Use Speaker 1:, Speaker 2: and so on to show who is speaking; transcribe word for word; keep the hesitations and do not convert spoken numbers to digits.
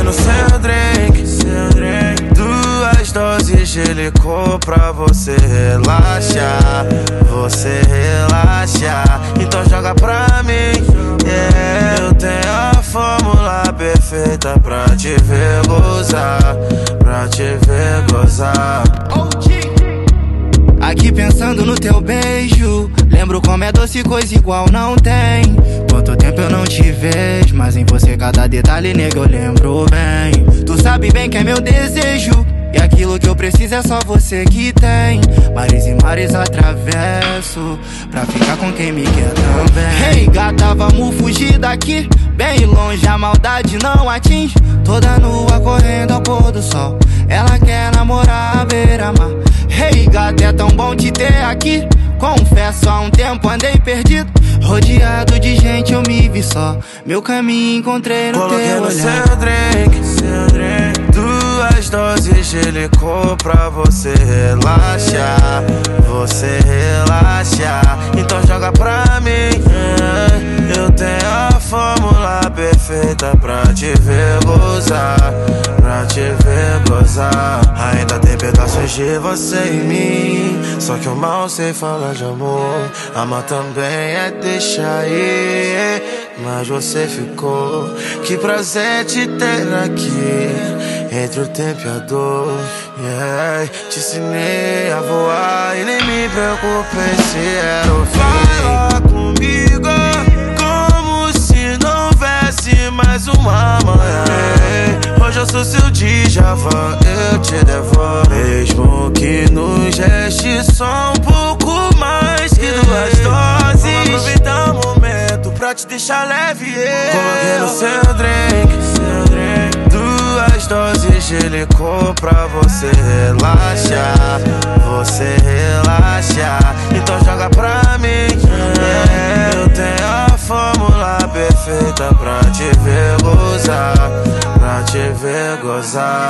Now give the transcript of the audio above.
Speaker 1: no seu drink, seu drink. Duas doses de licor pra você relaxar, você relaxar. Então joga pra mim, yeah. Eu tenho a fórmula perfeita pra te ver gozar, pra te ver gozar.
Speaker 2: Aqui pensando no teu beijo, lembro como é doce, coisa igual não tem. Quanto tempo eu não te vejo, mas em você cada detalhe, nega, eu lembro bem. Tu sabe bem que é meu desejo, e aquilo que eu preciso é só você que tem. Mares e mares atravesso pra ficar com quem me quer também. Hey gata, vamos fugir daqui, bem longe a maldade não atinge. Toda nua correndo ao pôr do sol, ela quer namorar à beira-mar. Hey gata, é tão bom te ter aqui. Confesso, há um tempo andei perdido, rodeado de gente eu me vi só. Meu caminho encontrei no
Speaker 1: Coloquei
Speaker 2: teu
Speaker 1: no
Speaker 2: olhar.
Speaker 1: seu drink, seu drink. Duas doses de licor pra você relaxar, você relaxar. Então joga pra mim, yeah. Eu tenho a fórmula perfeita pra te ver gozar, pra te ver gozar. Ainda tem pedaços de você em mim, só que eu mal sei falar de amor. Amar também é deixar ir, mas você ficou. Que prazer te ter aqui, entre o tempo e a dor, yeah. Te ensinei a voar e nem me preocupei se era o fim. Vai lá comigo, como se não houvesse mais uma manhã. Hoje eu sou seu Djavan, eu te devoro. Mesmo que nos reste só um pouco mais que duas doses, vamos aproveitar o momento pra te deixar leve, yeah. Coloquei no seu drink, seu drink. Duas doses de licor pra você relaxar, você relaxar. Então joga pra mim, yeah. Eu tenho a fórmula perfeita pra te ver gozar, pra te ver gozar.